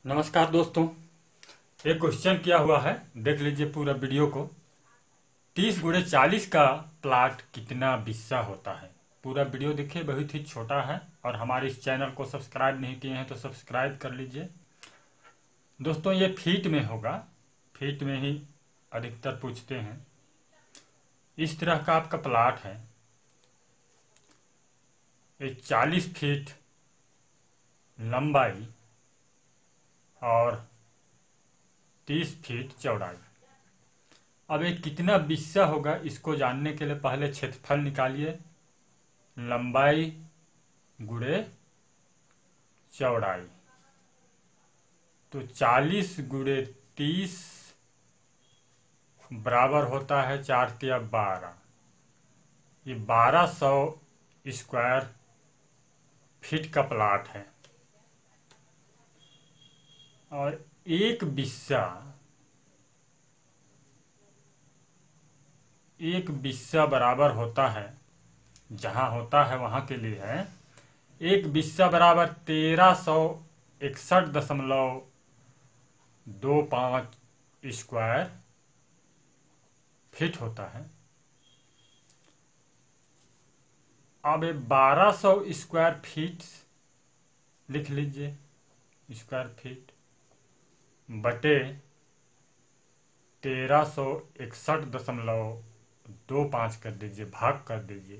नमस्कार दोस्तों। एक क्वेश्चन किया हुआ है, देख लीजिए पूरा वीडियो को। 30 × 40 का प्लाट कितना बिस्सा होता है। पूरा वीडियो देखिए, बहुत ही छोटा है। और हमारे इस चैनल को सब्सक्राइब नहीं किए हैं तो सब्सक्राइब कर लीजिए। दोस्तों ये फीट में होगा, फीट में ही अधिकतर पूछते हैं। इस तरह का आपका प्लाट है, ये 40 फीट लंबाई और 30 फीट चौड़ाई। अब ये कितना बिस्सा होगा, इसको जानने के लिए पहले क्षेत्रफल निकालिए। लंबाई गुणे चौड़ाई, तो 40 × 30 बराबर होता है 4 × 12। ये 1200 स्क्वायर फीट का प्लाट है। और एक बिस्सा बराबर होता है, जहां होता है वहां के लिए है। एक बिस्सा बराबर 1361.25 स्क्वायर फीट होता है। अब 1200 स्क्वायर फीट लिख लीजिए, स्क्वायर फीट बटे 1361.25 कर दीजिए, भाग कर दीजिए।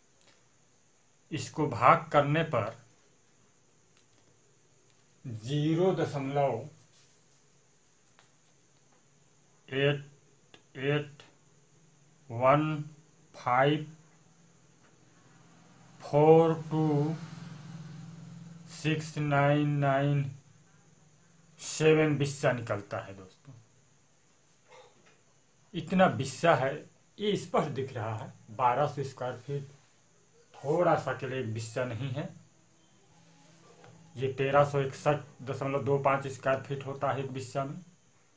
इसको भाग करने पर 0.8815426997 बिस्सा निकलता है दोस्तों। इतना बिस्सा है, ये स्पष्ट दिख रहा है। 1200 स्क्वायर फीट थोड़ा सा के लिए बिस्सा नहीं है। ये 1361.25 स्क्वायर फीट होता है एक बिस्सा में।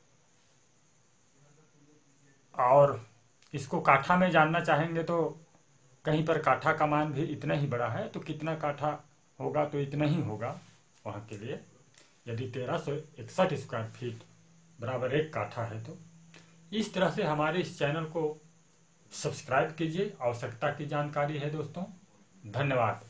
और इसको काठा में जानना चाहेंगे तो कहीं पर काठा का मान भी इतना ही बड़ा है, तो कितना काठा होगा, तो इतना ही होगा वहाँ के लिए। यदि 1361 स्क्वायर फीट बराबर 1 काठा है तो इस तरह से हमारे इस चैनल को सब्सक्राइब कीजिए। आवश्यकता की जानकारी है दोस्तों। धन्यवाद।